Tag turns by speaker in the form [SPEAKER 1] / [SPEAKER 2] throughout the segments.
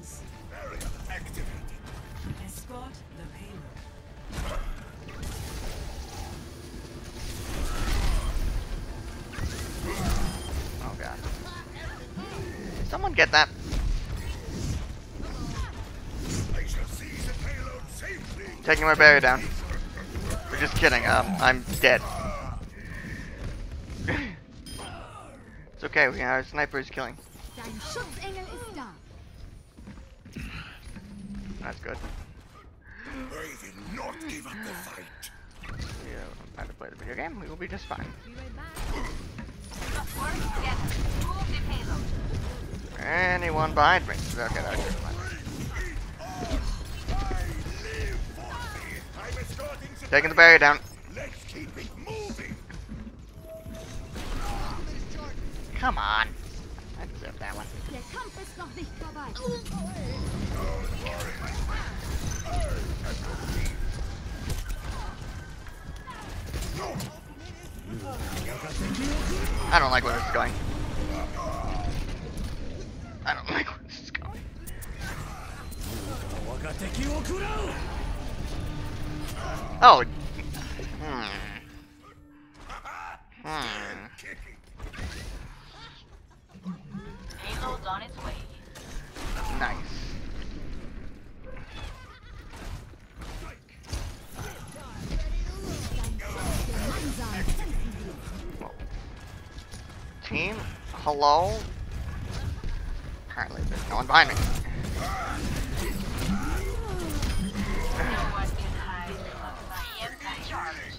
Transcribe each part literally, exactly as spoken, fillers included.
[SPEAKER 1] Greetings. Escort the payload.
[SPEAKER 2] Oh god. Someone get that. Taking my barrier down. We're just kidding. Um, I'm dead. It's okay. We our sniper is killing.
[SPEAKER 3] Dein Schutzengel ist da.
[SPEAKER 2] That's good.
[SPEAKER 4] I will not give up the fight.
[SPEAKER 2] Yeah, I'm trying to play the video game. We will be just fine.
[SPEAKER 3] Be right back.
[SPEAKER 5] Work together. Move the payload.
[SPEAKER 2] Anyone behind me? Okay, that's good. Taking the barrier down.
[SPEAKER 4] Let's keep it moving.
[SPEAKER 2] Come on. I deserve that one.
[SPEAKER 3] Der Kampf ist noch nicht vorbei.
[SPEAKER 2] I don't like where this is going. I don't like where this is going. Oh. Hmm. Hmm.
[SPEAKER 5] Payload's on its way.
[SPEAKER 2] Nice. Whoa. Team, hello? Apparently there's no one behind me.
[SPEAKER 5] No one can hide from my impact charge.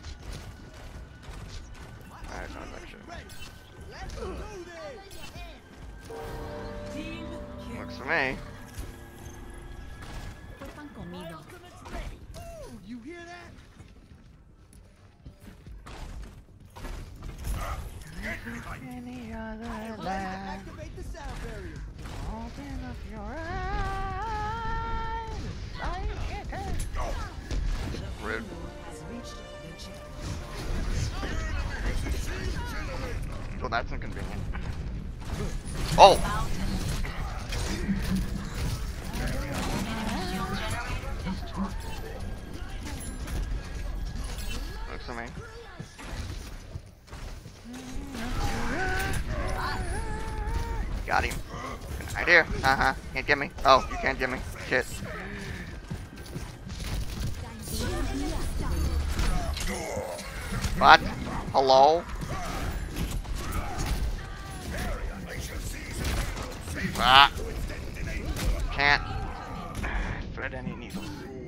[SPEAKER 2] Alright, no one's actually.
[SPEAKER 1] Team kill.
[SPEAKER 2] Works for me.
[SPEAKER 3] Cuentan conmigo.
[SPEAKER 4] You hear that?
[SPEAKER 2] Any other land.
[SPEAKER 4] Activate the sound barrier.
[SPEAKER 2] Open up your eyes. I get it. Rude.
[SPEAKER 1] Has reached the check.
[SPEAKER 2] Well, that's inconvenient. Oh! Looks for me. Got him. Right here. Uh huh. Can't get me. Oh, you can't get me. Shit. What? Hello? Ah. Can't thread any needles.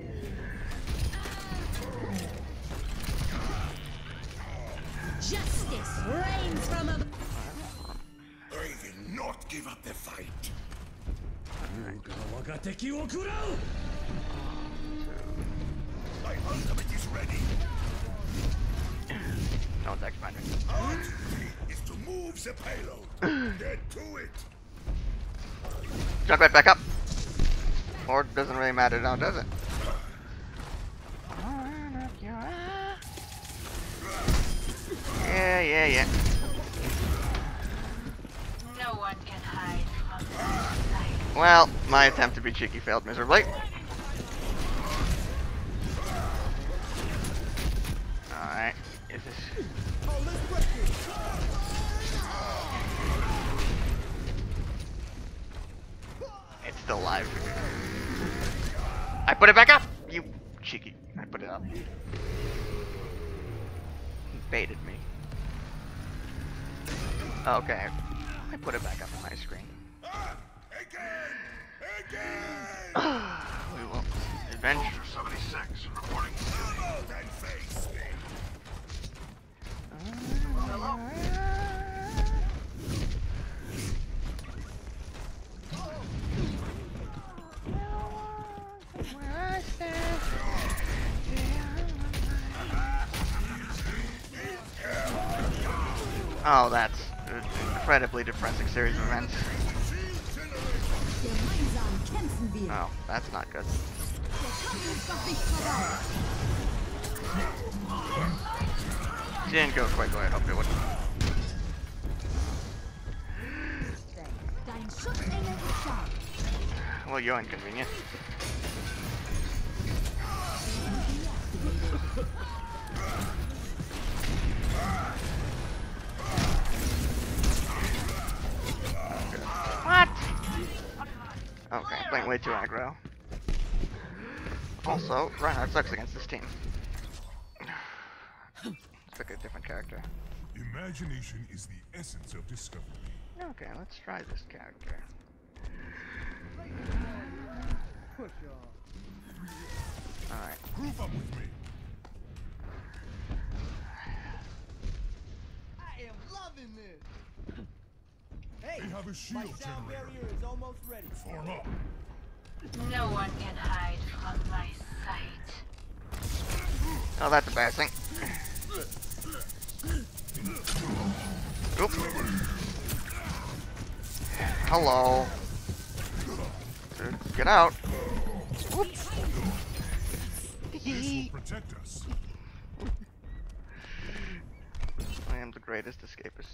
[SPEAKER 3] Justice reigns from above.
[SPEAKER 4] I will not give up the fight. My ultimate is ready.
[SPEAKER 2] No one's actually behind me.
[SPEAKER 4] Our duty is to move the payload. Get to it.
[SPEAKER 2] Jump right back up. Or it doesn't really matter now, does it? Yeah, yeah, yeah.
[SPEAKER 5] No one can hide from my sight.
[SPEAKER 2] Well, my attempt to be cheeky failed miserably. Alright. Is this... It's still alive. I put it back up! You cheeky. I put it up. He baited me. Okay. I put it back up on my screen.
[SPEAKER 4] Again! Again!
[SPEAKER 2] We will avenge.
[SPEAKER 4] seventy-six reporting. Come out and face me.
[SPEAKER 2] Oh, that's an incredibly depressing series of events.
[SPEAKER 3] Gemeinsam kämpfen wir.
[SPEAKER 2] Oh, that's not good.
[SPEAKER 3] Der Kampf ist noch nicht vorbei.
[SPEAKER 2] Didn't go quite the way I hoped it would.
[SPEAKER 3] Dein Schutzengel ist da.
[SPEAKER 2] Well, you're inconvenient. What? Okay, playing way too aggro. Also, Reinhardt sucks against this team. Let's pick a different character.
[SPEAKER 4] Imagination is the essence of discovery.
[SPEAKER 2] Okay, let's try this character. Alright.
[SPEAKER 4] Group up with me.
[SPEAKER 6] I am loving this. Hey,
[SPEAKER 4] They have a
[SPEAKER 6] my
[SPEAKER 4] shield
[SPEAKER 6] sound
[SPEAKER 4] generator.
[SPEAKER 6] barrier is almost ready.
[SPEAKER 4] Form up.
[SPEAKER 5] No one can hide from my sight.
[SPEAKER 2] Oh, that's embarrassing. Oop. Hello. Dude, get out. Whoop.
[SPEAKER 4] This will protect us.
[SPEAKER 2] I am the greatest escapist.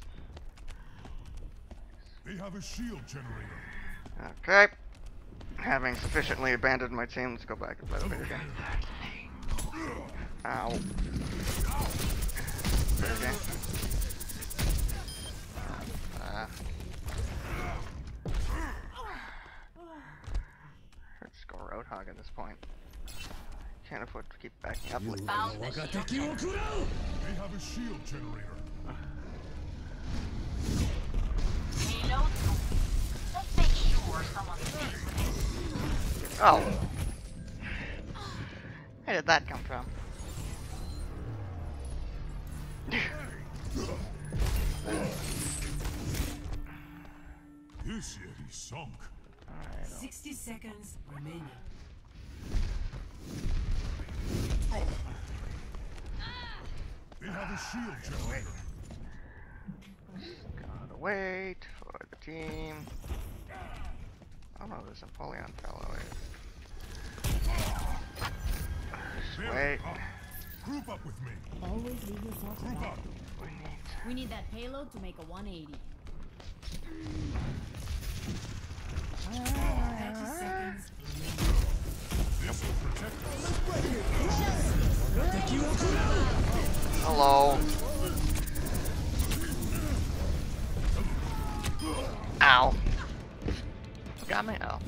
[SPEAKER 4] They have a shield generator.
[SPEAKER 2] Okay. Having sufficiently abandoned my team, let's go back and play the video game. Ow. Video game. Uh, let's go Roadhog at this point. Can't afford to keep backing up like
[SPEAKER 5] Found the shield.
[SPEAKER 4] They have a shield generator.
[SPEAKER 5] Reload. Let's make sure someone sees.
[SPEAKER 2] Oh. Where did that come from?
[SPEAKER 4] This yet is sunk.
[SPEAKER 2] Alright,
[SPEAKER 1] Sixty seconds remaining.
[SPEAKER 4] They have a shield generator.
[SPEAKER 2] gotta wait for the team. Oh no, this Empoleon fellow is. Just
[SPEAKER 4] There,
[SPEAKER 2] wait.
[SPEAKER 4] up. Group up with me.
[SPEAKER 3] Always leave yourself
[SPEAKER 4] Group
[SPEAKER 3] ahead.
[SPEAKER 4] up.
[SPEAKER 2] We need.
[SPEAKER 3] We need that payload to make a one eighty.
[SPEAKER 1] Thirty seconds remaining.
[SPEAKER 4] This will protect us.
[SPEAKER 2] Hello. Ow. Got me? Oh.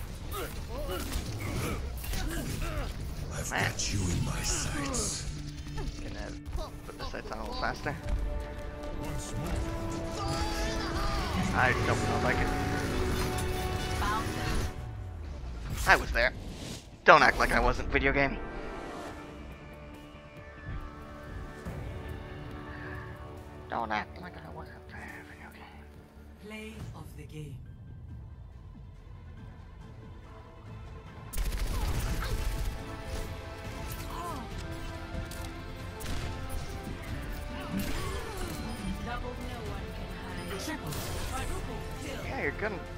[SPEAKER 4] I've
[SPEAKER 2] Man.
[SPEAKER 4] got you in my sights.
[SPEAKER 2] Gonna put the sights on a little faster.
[SPEAKER 4] Once more.
[SPEAKER 2] I don't know if I can.
[SPEAKER 5] Found them.
[SPEAKER 2] I was there. Don't act like I wasn't, video game. Don't act like I wasn't there, video game.
[SPEAKER 1] Play of the game.
[SPEAKER 5] Double no one can hide.
[SPEAKER 1] Triple, quadruple kill.
[SPEAKER 2] Yeah, you're gonna